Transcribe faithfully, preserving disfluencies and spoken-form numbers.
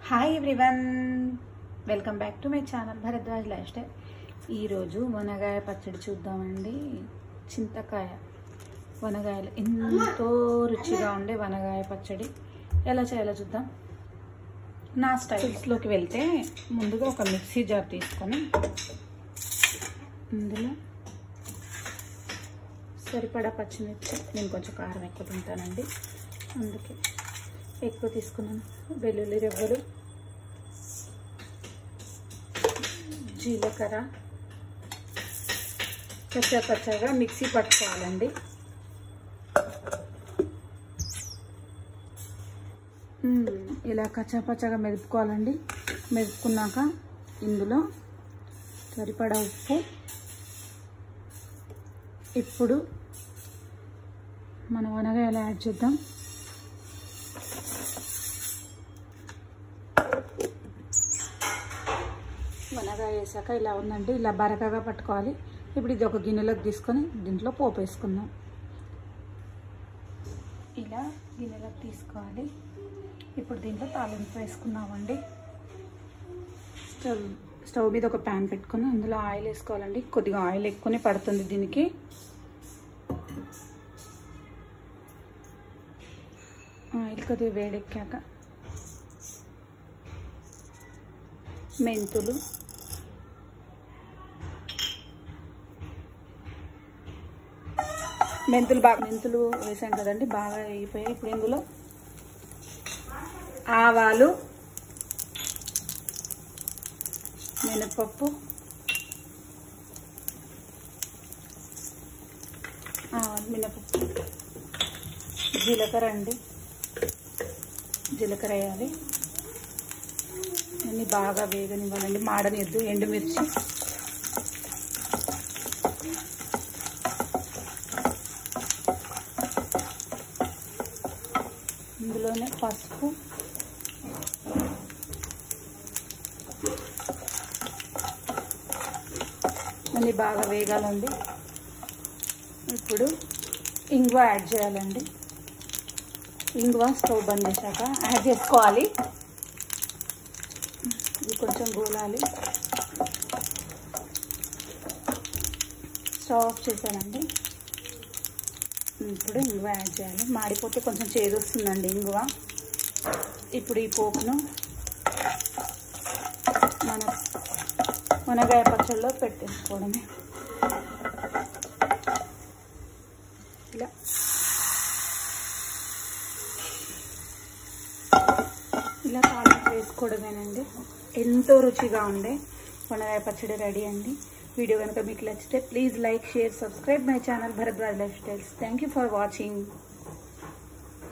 Hi everyone, welcome back to my channel Bharadwaj life style. ఈరోజు వనగాయ పచ్చడి చూద్దామండి. చింతకాయ వనగాయలు ఎంతో రుచిగా ఉండే వనగాయ పచ్చడి ఎలా చేయాలో చూద్దాం. నా స్టైల్స్లోకి వెళ్తే ముందుగా ఒక మిక్సీ జార్ తీసుకొని ఇందులో సరిపడా పచ్చిమిర్చి, నేను కొంచెం కారం ఎక్కువ తింటానండి అందుకే ఎక్కువ తీసుకున్నాను. వెల్లుల్లి రెబ్బలు, జీలకర్ర కచ్చా పచ్చగా మిక్సీ పట్టుకోవాలండి. ఇలా కచ్చా పచ్చగా మెదుపుకోవాలండి. మెదుపుకున్నాక ఇందులో సరిపడా ఉప్పు, ఇప్పుడు మన వనగాయలు యాడ్ చేద్దాం. వనగాయ వేసాక ఇలా ఉందండి, ఇలా బరకగా పట్టుకోవాలి. ఇప్పుడు ఇది ఒక గిన్నెలోకి తీసుకొని దీంట్లో పోపు వేసుకుందాం. ఇలా గిన్నెలోకి తీసుకోవాలి. ఇప్పుడు దీంట్లో తాలింపు వేసుకున్నామండి. స్టవ్ స్టవ్ మీద ఒక ప్యాన్ పెట్టుకొని అందులో ఆయిల్ వేసుకోవాలండి. కొద్దిగా ఆయిల్ ఎక్కువనే పడుతుంది దీనికి. ఆయిల్ కొద్దిగా వేడెక్కాక మెంతులు, మెంతులు బాగా మెంతులు వేసాం కదండి, బాగా వేగిపోయాయి. ఇప్పుడు ఇందులో ఆవాలు, మినపప్పు, ఆవాలు మినపప్పు, జీలకర్ర అండి, జీలకర్ర వేయాలి. అన్నీ బాగా వేగనివ్వాలండి, మాడనిద్దు. ఎండుమిర్చి, ఇందులోనే పసుపు, అన్నీ బాగా వేగాలండి. ఇప్పుడు ఇంగువ యాడ్ చేయాలండి. ఇంగువ స్టవ్ బంద్ చేశాక యాడ్ చేసుకోవాలి. ఇది కొంచెం గోలాలి. స్టవ్ ఆఫ్ చేశానండి. ఇప్పుడు ఇంగువ యాడ్ చేయాలి. మాడిపోతే కొంచెం చేదు వస్తుందండి ఇంగువ. ఇప్పుడు ఈ పోపును మన వనగాయ పచ్చడిలో పెట్టేసుకోవడమే. ఇలా ఇలా తాలింపు వేసుకోవడమేనండి. ఎంతో రుచిగా ఉండే వనగాయ పచ్చడి రెడీ అండి. వీడియో కనుక మీకు నచ్చితే please like, share, subscribe my channel Bharadwaj life styles. Thank you for watching.